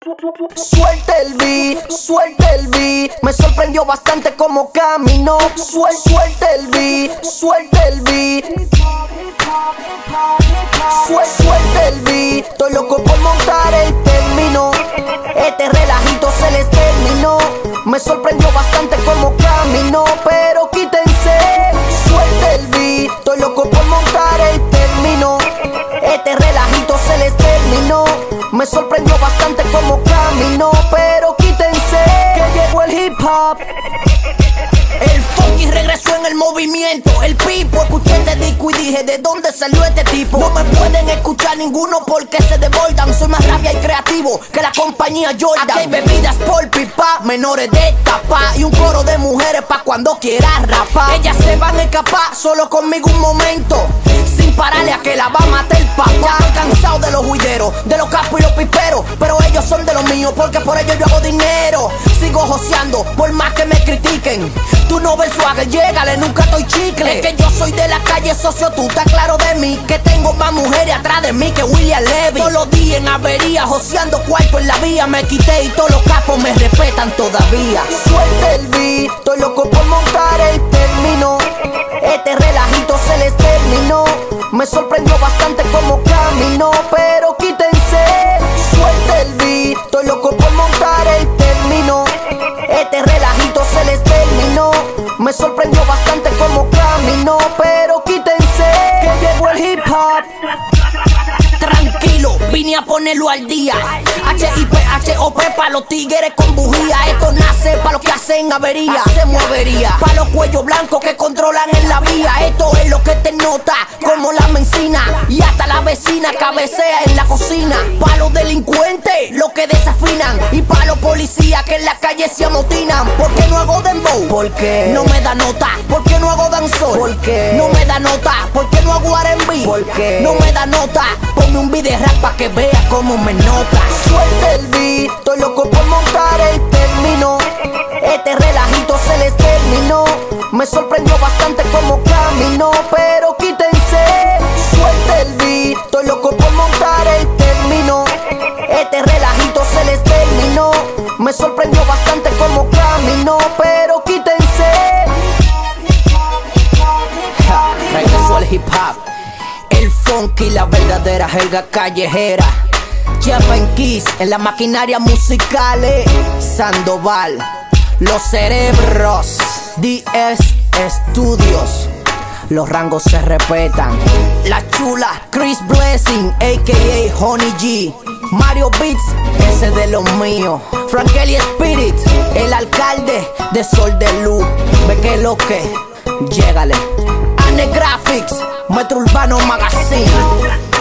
Suelta el beat, me sorprendió bastante como caminó. Suelta el beat, suelta el beat. Suelta el beat, estoy loco por montar el término. Este relajito se les terminó. Me sorprendió bastante como caminó, pero quítense. Suelta el beat, estoy loco por montar el término. Este relajito se les terminó. Me sorprendió bastante como caminó, pero quítense, que llegó el hip hop. El funky regresó en el movimiento. El pipo, escuché este disco y dije, ¿de dónde salió este tipo? No me pueden escuchar ninguno porque se desbordan. Soy más rabia y creativo que la compañía Jordan. Aquí hay bebidas por pipa, menores de tapa y un coro de mujeres pa' cuando quieras rapar. Ellas se van a escapar solo conmigo un momento, sin pararle a que la va a matar el papá. Ya estoy cansado de los juideros, de los capos y los piperos, pero ellos son de los míos porque por ellos yo hago dinero. Sigo joseando por más que me critiquen. Tú no ves swagger, llégale, nunca estoy chicle. Es que yo soy de la calle, socio, tú estás claro de mí. Que tengo más mujeres atrás de mí que William Levy. Todos los días en avería, joseando cuarto en la vía. Me quité y todos los capos me respetan todavía. Suelta el beat, estoy loco por montar el término. Este relajito se les terminó. Me sorprendió bastante como caminó, pero quítense. Suelta el beat, estoy loco por montar el término. Este relajito se les terminó. Me sorprendió bastante como caminó, pero quítense, que llegó el hip hop. Tranquilo, vine a ponerlo al día. HIP-HOP pa' los tigres con bujía. Esto nace pa' los que hacen avería. Hacemos avería pa' los cuellos blancos que controlan en la vía. Esto es lo que te nota como la mencina. Y hasta la vecina cabecea en la cocina. Pa' los delincuentes, los que desafinan. Y pa' los policías que en la calle se amotinan. ¿Por qué no hago dembow? ¿Por qué no me da nota? ¿Por qué no hago danzón? ¿Por qué no me da nota? ¿Por qué no hago R&B? ¿Por qué no me da nota? Ponme un video rap pa' que veas cómo me nota. Suelta el beat, estoy loco por montar el término. Este relajito se les terminó. Me sorprendió bastante como caminó, pero quítense. Suelta el beat, estoy loco por montar el término. Este relajito se les terminó. Me sorprendió bastante como caminó, pero quítense. Regresó al hip hop, el funky, la verdadera jerga callejera. Jeff and Kiss en la maquinaria musical, Sandoval, Los Cerebros, DS Studios. Los rangos se respetan. La Chula, Chris Blessing, a.k.a. Honey G, Mario Beats, ese de los míos. Frankelly Spirit, el alcalde de Sol de Luz. Ve que lo que, llégale. Ane Graphics, Metro Urbano Magazine.